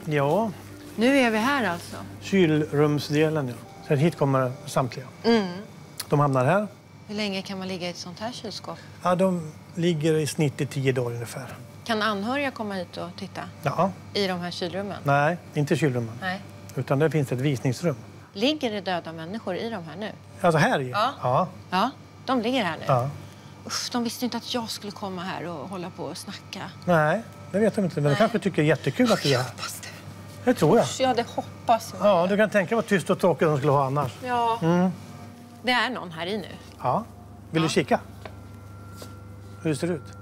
Ja. Nu är vi här alltså. Kylrumsdelen, ja. Sen hit kommer samtliga. De hamnar här. Hur länge kan man ligga i ett sånt här kylskåp? Ja, de ligger i snitt i 10 dagar ungefär. Kan anhöriga komma hit och titta? Ja. I de här kylrummen? Nej, inte kylrummen. Nej. Utan det finns ett visningsrum. Ligger det döda människor i de här nu? Alltså här i? Ja. Ja. Ja, de ligger här nu? Ja. Usch, de visste inte att jag skulle komma här och hålla på och snacka. Nej, det vet de inte. Men de kanske tycker det är jättekul att du är här. Hoppas det. Det tror jag. Ja, det hoppas jag. Ja, du kan tänka vad tyst och tråkigt de skulle ha annars. Ja. Det är någon här i nu. Ja. Vill du kika? Hur det ser ut?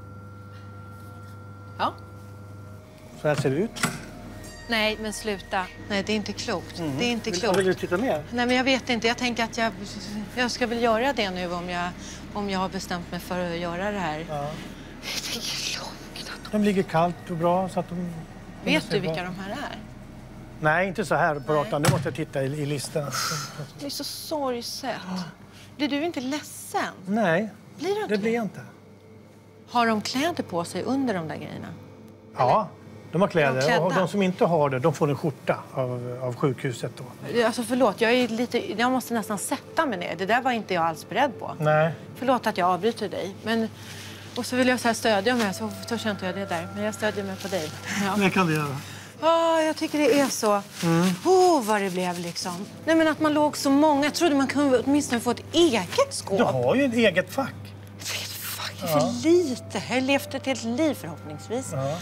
Ja. Så här ser det ut. Nej, men sluta. Nej, det är inte klokt. Det är inte klokt. Vill du titta mer? Nej, men jag vet inte. Jag tänker att jag ska väl göra det nu om jag har bestämt mig för att göra det här. Ja. Det är långt. De ligger kallt och bra så att de... Vet du vilka de här är? Nej, inte så här på rakt. Nu måste jag titta i listan. Det är så sorgset. Blir du inte ledsen? Nej, Blir du inte? det blir jag inte. Har de kläder på sig under de där grejerna? Ja, de har kläder. klädda? Och de som inte har det, de får en skjorta av sjukhuset då. Alltså förlåt, jag måste nästan sätta mig ner. Det där var inte jag alls beredd på. Nej. Förlåt att jag avbryter dig. Men, och så vill jag så här stödja mig, så törs jag inte göra det där. Men jag stödjer mig på dig. Ja. Det kan du göra. Jag tycker det är så. Vad det blev liksom. Nej, men att man låg så många. Jag trodde man kunde åtminstone få ett eget skåp. Du har ju ett eget fack. Ett fack är för lite. Jag har levt ett helt liv förhoppningsvis. Ja.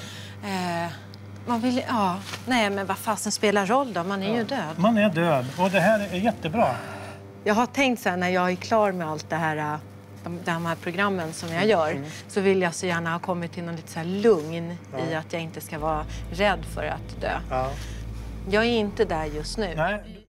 Man vill, nej men vad fasen spelar roll då? Man är ju död. Man är död och det här är jättebra. Jag har tänkt så här, när jag är klar med allt det här, de här programmen som jag gör, så vill jag så gärna ha kommit till någon lite så här lugn i att jag inte ska vara rädd för att dö. Ja. Jag är inte där just nu. Nej.